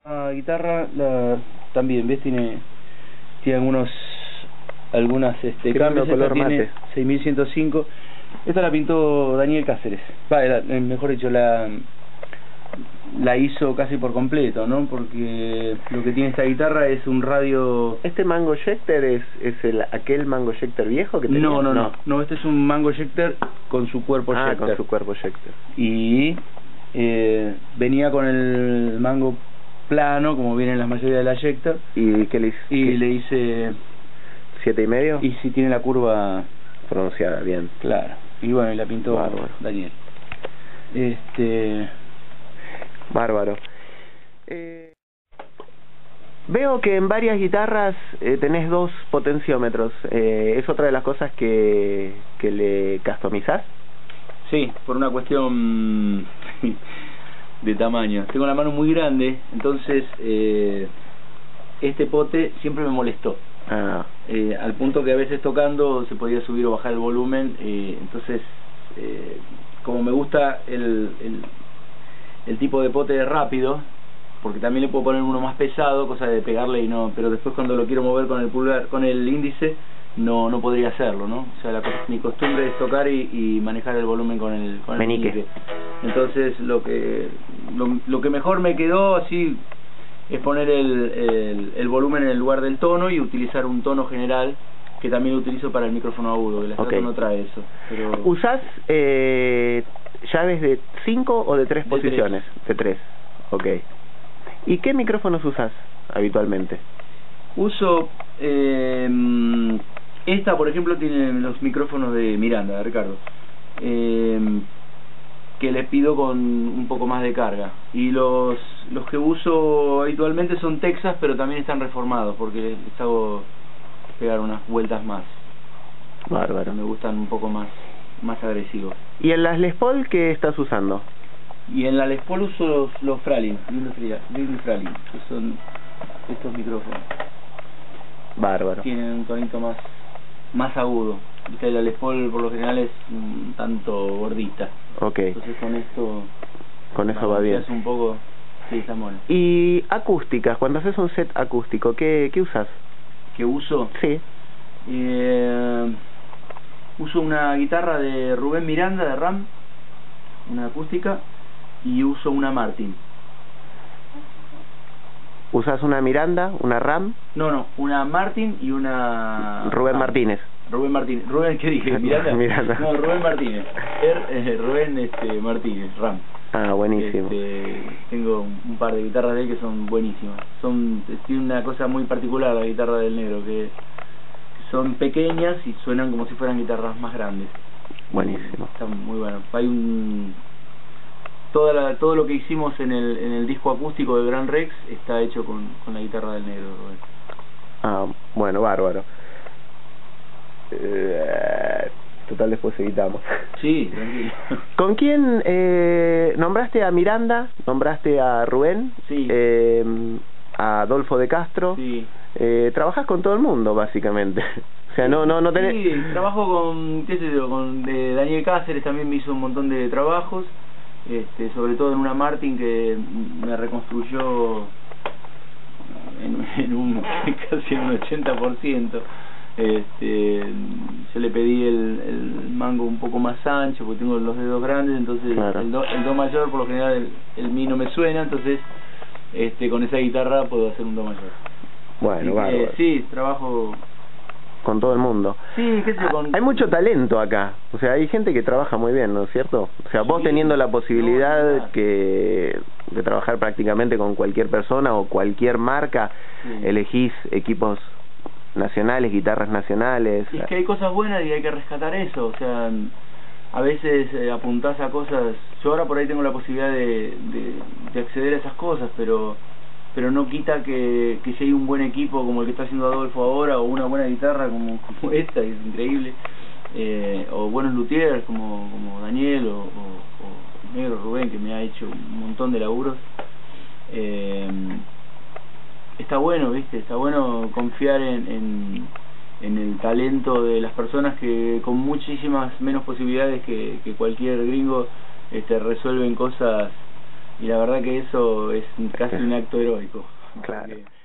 La guitarra también, ¿ves? Tiene algunas cambios. Color Esta tiene mate. 6105. Esta la pintó Daniel Cáceres. Mejor dicho, la hizo casi por completo, ¿no? Porque lo que tiene esta guitarra es un radio... ¿Este Mango Ejector es aquel Mango Ejector viejo que tenía? No, este es un Mango Ejector con su cuerpo Ejector. Con su cuerpo Ejector. Y venía con el mango plano, como vienen las mayorías de la Ejector. ¿Y qué le hice? Y le hice... 7,5. Y si tiene la curva pronunciada bien. Claro. Y bueno, y la pintó Bárbaro. Daniel. Bárbaro. Veo que en varias guitarras tenés 2 potenciómetros. ¿Es otra de las cosas que le customizás? Sí, por una cuestión de tamaño. Tengo la mano muy grande, entonces este pote siempre me molestó. Al punto que a veces tocando se podía subir o bajar el volumen, entonces como me gusta el tipo de pote rápido, porque también le puedo poner uno más pesado, cosa de pegarle y no, pero después cuando lo quiero mover con el pulgar, con el índice, no podría hacerlo, ¿no? O sea, mi costumbre es tocar y manejar el volumen con el meñique. Entonces lo que mejor me quedó así es poner el volumen en el lugar del tono y utilizar un tono general que también utilizo para el micrófono agudo, que la Strato no trae eso. Pero... ¿Usás llaves de 5 o de 3 posiciones? De 3, ok. ¿Y qué micrófonos usás habitualmente? Uso... esta, por ejemplo, tiene los micrófonos de Miranda, de Ricardo. Que les pido con un poco más de carga. Y los que uso habitualmente son Texas, pero también están reformados, porque les hago pegar unas vueltas más. Bárbaro. Me gustan un poco más agresivos. ¿Y en las Les Paul qué estás usando? Y en la Les Paul uso los Fralin, Lindley Fralin, que son estos micrófonos. Bárbaro. Tienen un tonito más agudo. Viste, la Les Paul por lo general es un tanto gordita. Ok. Entonces con eso va bien. Es un poco... Sí, está bueno. ¿Y acústicas? Cuando haces un set acústico, ¿qué usas? ¿Qué uso? Sí. Uso una guitarra de Rubén Miranda de RAM, una acústica, y uso una Martin. ¿Usas una Miranda, una RAM? No, una Martin y una... Rubén Martínez. Rubén, ¿qué dije? ¿Miranda? No, Rubén Martínez. Rubén Martínez, RAM. Buenísimo. Tengo un par de guitarras de él que son buenísimas. Tiene una cosa muy particular la guitarra del negro, que son pequeñas y suenan como si fueran guitarras más grandes. Buenísimo. Está muy bueno. Hay todo lo que hicimos en el disco acústico de Gran Rex está hecho con la guitarra del negro, Rubén. Bueno, bárbaro. Total, después editamos. Sí, tranquilo. ¿Con quién nombraste a Miranda? ¿Nombraste a Rubén? Sí. A Adolfo de Castro. Sí. Trabajás con todo el mundo, básicamente. O sea, no tenés... Sí, trabajo con Daniel Cáceres, también me hizo un montón de trabajos, sobre todo en una Martin que me reconstruyó en casi un 80%. Yo le pedí el mango un poco más ancho porque tengo los dedos grandes, entonces claro. el do mayor por lo general el mi no me suena, entonces con esa guitarra puedo hacer un do mayor. Bueno, bárbaro. Sí, trabajo con todo el mundo. Sí, qué sé yo, hay mucho talento acá, o sea, hay gente que trabaja muy bien, ¿no es cierto? O sea, vos teniendo la posibilidad de trabajar prácticamente con cualquier persona o cualquier marca, elegís equipos nacionales, guitarras nacionales. Y es que hay cosas buenas y hay que rescatar eso, o sea, a veces apuntás a cosas. Yo ahora por ahí tengo la posibilidad de acceder a esas cosas, pero no quita que si hay un buen equipo como el que está haciendo Adolfo ahora, o una buena guitarra como esta, que es increíble, o buenos luthiers como Daniel o Negro Rubén, que me ha hecho un montón de laburos. Está bueno, ¿viste? Está bueno confiar en el talento de las personas que con muchísimas menos posibilidades que cualquier gringo resuelven cosas y la verdad que eso es casi un acto heroico. Claro.